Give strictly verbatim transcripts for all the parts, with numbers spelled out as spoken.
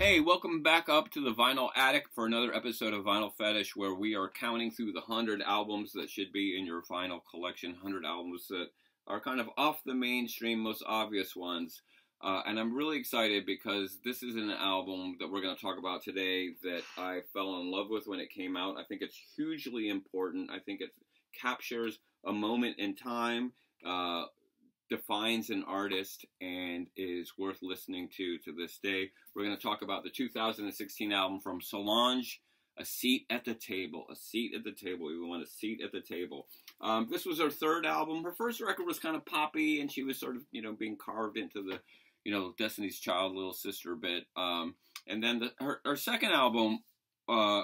Hey, welcome back up to the Vinyl Attic for another episode of Vinyl Fetish, where we are counting through the one hundred albums that should be in your vinyl collection, one hundred albums that are kind of off the mainstream, most obvious ones. Uh, and I'm really excited because this is an album that we're going to talk about today that I fell in love with when it came out. I think it's hugely important. I think it captures a moment in time, uh, defines an artist, and is worth listening to to this day. We're going to talk about the two thousand sixteen album from Solange, A Seat at the Table. A Seat at the Table. We want a seat at the table. Um, this was her third album. Her first record was kind of poppy, and she was sort of, you know, being carved into the, you know, Destiny's Child, Little Sister bit. Um, and then the, her, her second album, uh,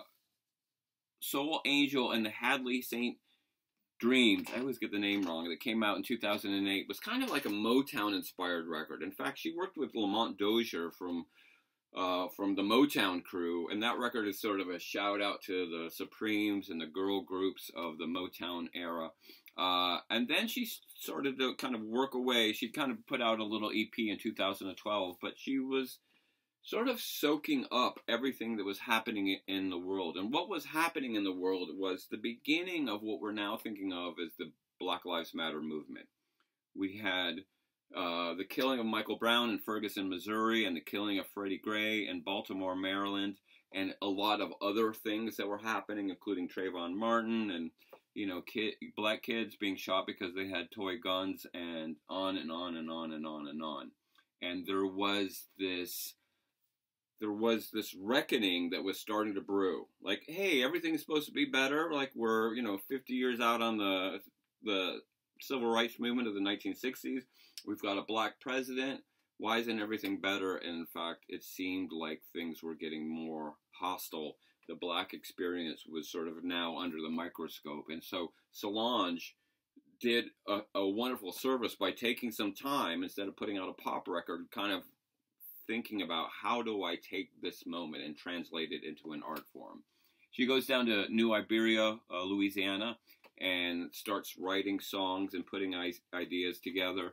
Soul Angel and the Hadley Saint Dreams, I always get the name wrong, that came out in two thousand eight, was kind of like a Motown-inspired record. In fact, she worked with Lamont Dozier from uh, from the Motown crew, and that record is sort of a shout-out to the Supremes and the girl groups of the Motown era. Uh, and then she started to kind of work away. She kind of put out a little E P in two thousand twelve, but she was sort of soaking up everything that was happening in the world. And what was happening in the world was the beginning of what we're now thinking of as the Black Lives Matter movement. We had uh, the killing of Michael Brown in Ferguson, Missouri, and the killing of Freddie Gray in Baltimore, Maryland, and a lot of other things that were happening, including Trayvon Martin and, you know, kid, black kids being shot because they had toy guns, and on and on and on and on and on. And there was this... there was this reckoning that was starting to brew. Like, hey, everything's supposed to be better. Like, we're, you know, fifty years out on the the civil rights movement of the nineteen sixties. We've got a black president. Why isn't everything better? And in fact, it seemed like things were getting more hostile. The black experience was sort of now under the microscope. And so Solange did a, a wonderful service by taking some time, instead of putting out a pop record, kind of thinking about, how do I take this moment and translate it into an art form. She goes down to New Iberia, uh, Louisiana, and starts writing songs and putting ideas together.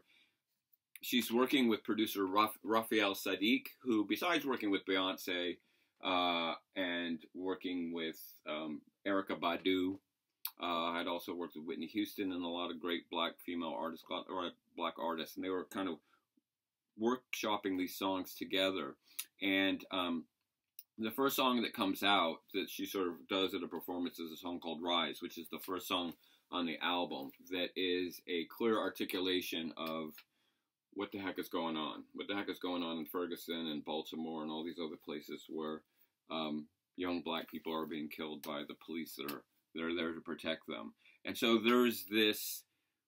She's working with producer Raf- Raphael Saadiq, who, besides working with Beyonce uh, and working with um, Erykah Badu, uh, had also worked with Whitney Houston and a lot of great black female artists, or black artists, and they were kind of workshopping these songs together. And um, the first song that comes out that she sort of does at a performance is a song called Rise, which is the first song on the album that is a clear articulation of what the heck is going on. What the heck is going on in Ferguson and Baltimore and all these other places where um, young black people are being killed by the police that are, that are there to protect them. And so there's this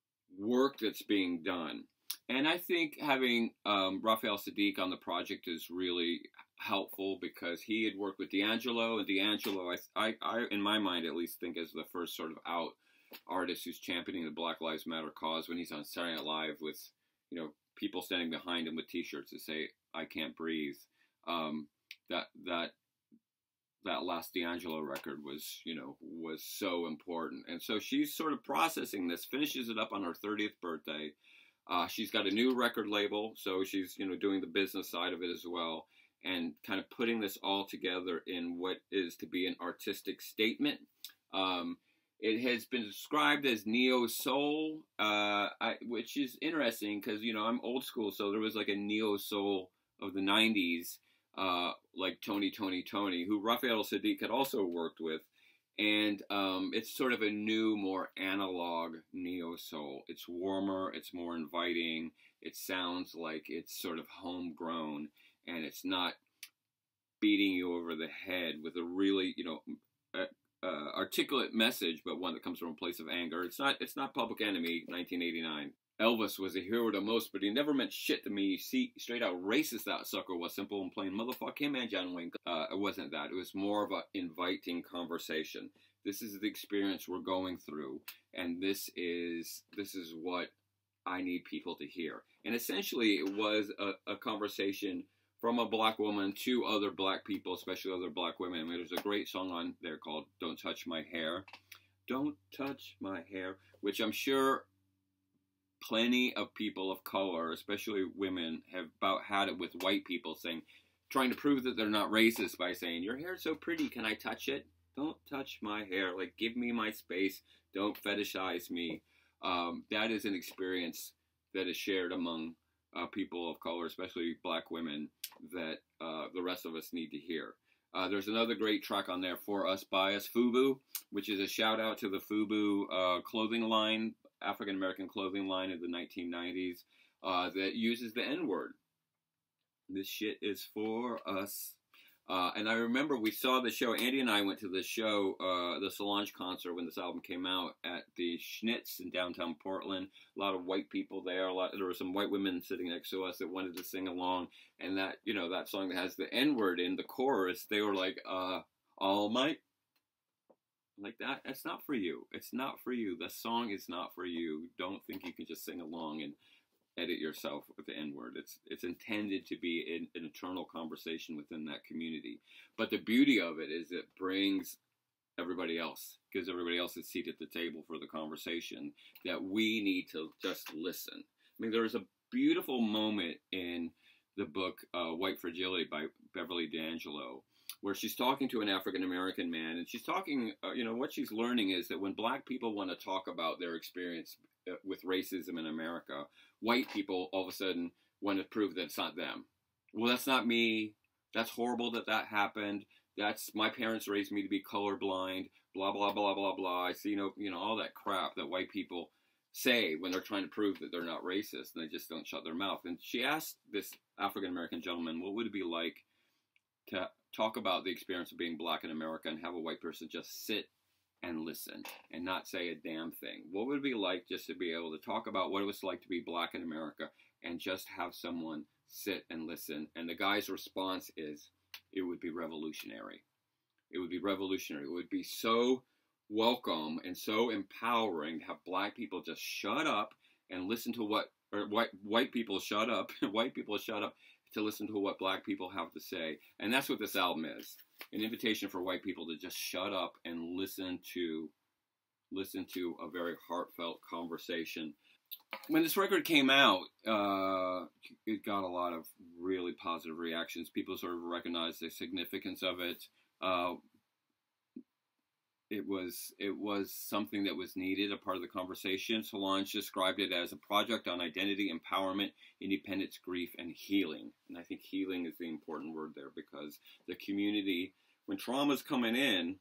work that's being done. And I think having um, Raphael Saadiq on the project is really helpful, because he had worked with D'Angelo, and D'Angelo, I, I, I, in my mind at least, think is the first sort of out artist who's championing the Black Lives Matter cause when he's on Saturday Night Live with, you know, people standing behind him with T-shirts that say, "I can't breathe." Um, that that that last D'Angelo record was, you know, was so important. And so she's sort of processing this, finishes it up on her thirtieth birthday. Uh, she's got a new record label, so she's, you know, doing the business side of it as well, and kind of putting this all together in what is to be an artistic statement. Um, it has been described as neo-soul, uh, I, which is interesting because, you know, I'm old school, so there was like a neo-soul of the nineties, uh, like Tony, Tony, Tony, who Raphael Saadiq had also worked with. And um, it's sort of a new, more analog neo-soul. It's warmer, it's more inviting, it sounds like it's sort of homegrown, and it's not beating you over the head with a really, you know, uh, uh, articulate message, but one that comes from a place of anger. It's not, it's not Public Enemy, nineteen eighty-nine. Elvis was a hero to most, but he never meant shit to me. See, straight out racist that sucker was, simple and plain. Motherfuck him and John Wayne. Uh, it wasn't that. It was more of an inviting conversation. This is the experience we're going through, and this is this is what I need people to hear. And essentially, it was a, a conversation from a black woman to other black people, especially other black women. I mean, there's a great song on there called "Don't Touch My Hair." Don't touch my hair, which I'm sure plenty of people of color, especially women, have about had it with white people saying, trying to prove that they're not racist by saying, your hair's so pretty, can I touch it? Don't touch my hair. Like, give me my space. Don't fetishize me. Um, that is an experience that is shared among uh, people of color, especially black women, that uh, the rest of us need to hear. Uh, there's another great track on there, For Us, By Us, FUBU, which is a shout out to the FUBU uh, clothing line, African-American clothing line in the nineteen nineties, uh, that uses the N-word. This shit is for us. Uh, and I remember we saw the show, Andy and I went to the show, uh, the Solange concert when this album came out at the Schnitz in downtown Portland. A lot of white people there. A lot, there were some white women sitting next to us that wanted to sing along. And that, you know, that song that has the N-word in the chorus, they were like, uh, All Might. Like that, that's not for you. It's not for you. The song is not for you. Don't think you can just sing along and edit yourself with the N-word. It's it's intended to be an, an eternal conversation within that community. But the beauty of it is it brings everybody else, gives everybody else a seat at the table for the conversation, that we need to just listen. I mean, there is a beautiful moment in the book uh, White Fragility by Beverly D'Angelo, where she's talking to an African-American man, and she's talking, uh, you know, what she's learning is that when black people want to talk about their experience uh, with racism in America, white people all of a sudden want to prove that it's not them. Well, that's not me. That's horrible that that happened. That's, my parents raised me to be colorblind, blah, blah, blah, blah, blah. I see, you know, you know, all that crap that white people say when they're trying to prove that they're not racist, and they just don't shut their mouth. And she asked this African-American gentleman, what would it be like to talk about the experience of being black in America and have a white person just sit and listen and not say a damn thing? What would it be like just to be able to talk about what it was like to be black in America and just have someone sit and listen? And the guy's response is, it would be revolutionary. It would be revolutionary. It would be so welcome and so empowering to have black people just shut up and listen to what, or white, white people shut up, white people shut up to listen to what black people have to say. And that's what this album is. An invitation for white people to just shut up and listen to listen to a very heartfelt conversation. When this record came out, uh, it got a lot of really positive reactions. People sort of recognized the significance of it. Uh, it was it was something that was needed, a part of the conversation. Solange described it as a project on identity, empowerment, independence, grief, and healing. And I think healing is the important word there, because the community, when trauma's coming in,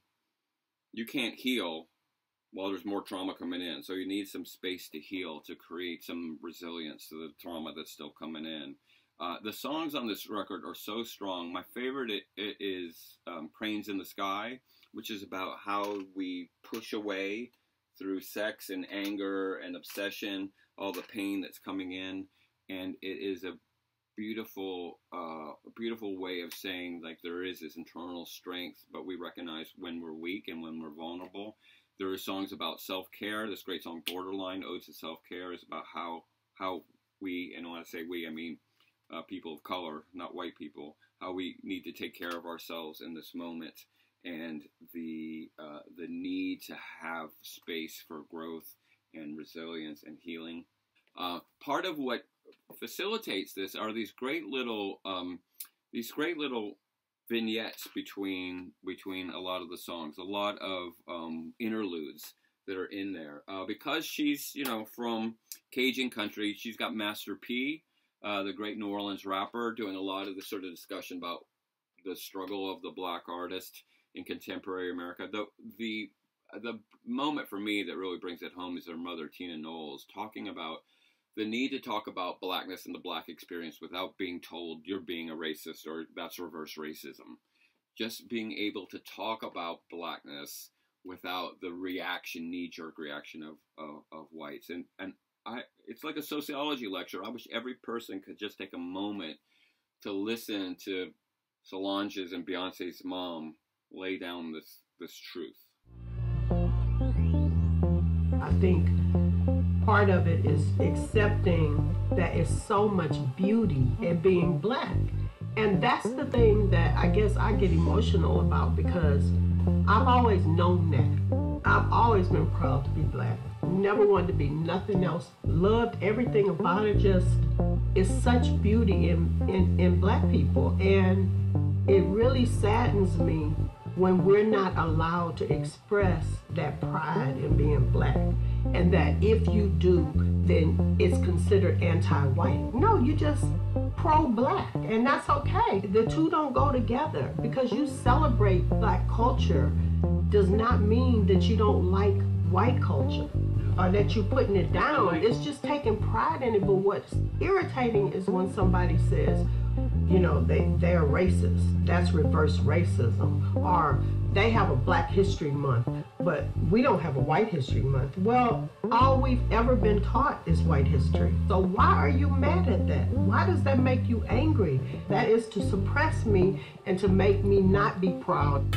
you can't heal while there's more trauma coming in. So you need some space to heal, to create some resilience to the trauma that's still coming in. Uh, the songs on this record are so strong. My favorite it, it is um, Cranes in the Sky, which is about how we push away through sex and anger and obsession, all the pain that's coming in. And it is a beautiful, uh, beautiful way of saying, like, there is this internal strength, but we recognize when we're weak and when we're vulnerable. There are songs about self-care. This great song, Borderline, Ode to Self-Care, is about how how we, and when I say we, I mean uh, people of color, not white people, how we need to take care of ourselves in this moment, and the uh, the need to have space for growth and resilience and healing. Uh, part of what facilitates this are these great little um, these great little vignettes between between a lot of the songs, a lot of um, interludes that are in there. Uh, because she's, you know, from Cajun country, she's got Master P, uh, the great New Orleans rapper, doing a lot of the sort of discussion about the struggle of the black artist in contemporary America. The the the moment for me that really brings it home is her mother, Tina Knowles, talking about the need to talk about blackness and the black experience without being told you're being a racist or that's reverse racism. Just being able to talk about blackness without the reaction, knee-jerk reaction of, of, of whites. And, and I, it's like a sociology lecture. I wish every person could just take a moment to listen to Solange's and Beyonce's mom lay down this, this truth. I think part of it is accepting that it's so much beauty in being black. And that's the thing that I guess I get emotional about, because I've always known that. I've always been proud to be black. never wanted to be nothing else, loved everything about it. Just, it's such beauty in, in, in black people. And it really saddens me when we're not allowed to express that pride in being black. And that if you do, then it's considered anti-white. No, you just pro-black, and that's okay. The two don't go together. Because you celebrate black culture does not mean that you don't like white culture or that you're putting it down. It's just taking pride in it. But what's irritating is when somebody says, you know, they, they're racist. That's reverse racism. Or they have a Black History Month, but we don't have a White History Month. Well, all we've ever been taught is white history. So why are you mad at that? Why does that make you angry? That is to suppress me and to make me not be proud.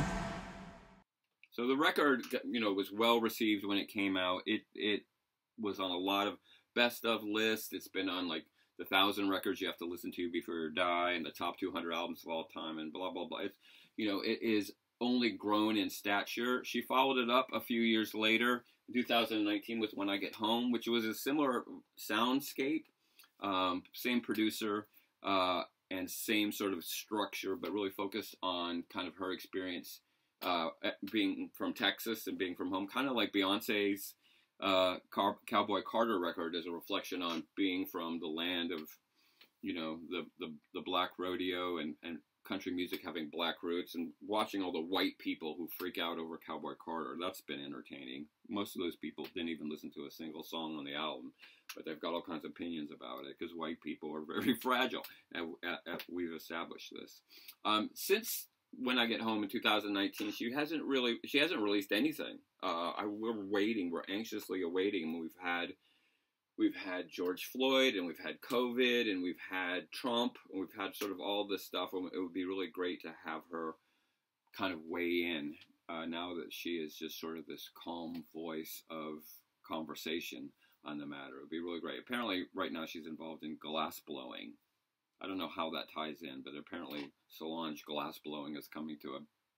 So the record, you know, was well received when it came out. It it was on a lot of best of lists. It's been on like the thousand records you have to listen to before you die, and the top two hundred albums of all time, and blah blah blah. It's, you know, it is only grown in stature. She followed it up a few years later, two thousand nineteen, with When I Get Home, which was a similar soundscape, um, same producer, uh, and same sort of structure, but really focused on kind of her experience. Uh, being from Texas and being from home, kind of like Beyonce's uh, Car- Cowboy Carter record is a reflection on being from the land of, you know, the, the, the black rodeo and, and country music having black roots, and watching all the white people who freak out over Cowboy Carter. That's been entertaining. Most of those people didn't even listen to a single song on the album, but they've got all kinds of opinions about it because white people are very fragile, and, and we've established this. Um, since When I Get Home in two thousand nineteen, she hasn't really, she hasn't released anything. Uh, I, we're waiting, we're anxiously awaiting. We've had, we've had George Floyd, and we've had COVID, and we've had Trump, and we've had sort of all this stuff. And it would be really great to have her kind of weigh in uh, now that she is just sort of this calm voice of conversation on the matter. It would be really great. Apparently, right now she's involved in glass blowing. I don't know how that ties in, but apparently Solange glass blowing is coming to a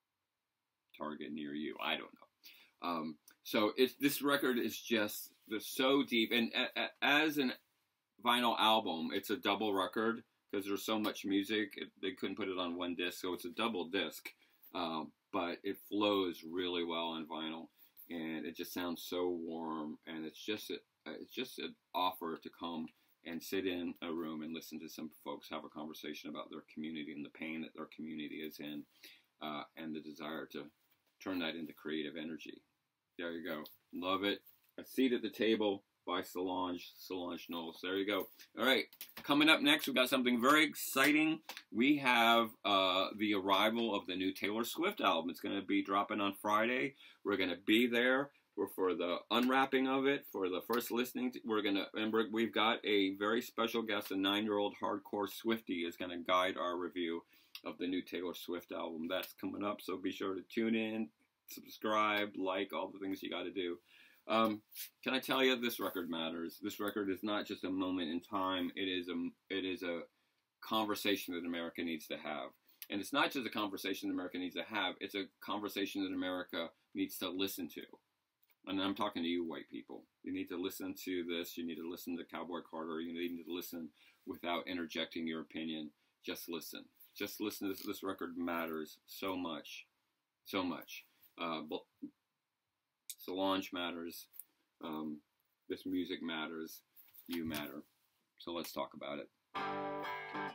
target near you. I don't know. Um, so it's, this record is just so deep. And a, a, as a vinyl album, it's a double record because there's so much music. It, they couldn't put it on one disc, so it's a double disc. Um, but it flows really well on vinyl, and it just sounds so warm. And it's just a, it's just an offer to come and sit in a room and listen to some folks have a conversation about their community and the pain that their community is in, uh, and the desire to turn that into creative energy. There you go. Love it. A Seat at the Table by Solange, Solange Knowles. There you go. All right. Coming up next, we've got something very exciting. We have uh, the arrival of the new Taylor Swift album. It's going to be dropping on Friday. We're going to be there. We're for the unwrapping of it, for the first listening. To, we're gonna, and we're, we've got a very special guest, a nine-year-old hardcore Swiftie, is gonna guide our review of the new Taylor Swift album. That's coming up, so be sure to tune in, subscribe, like, all the things you got to do. Um, can I tell you, this record matters. This record is not just a moment in time. It is a, it is a conversation that America needs to have, and it's not just a conversation that America needs to have. It's a conversation that America needs to listen to. And I'm talking to you, white people. You need to listen to this. You need to listen to Cowboy Carter. You need to listen without interjecting your opinion. Just listen. Just listen. This, this record matters so much. So much. Uh, Solange matters. Um, this music matters. You matter. So let's talk about it.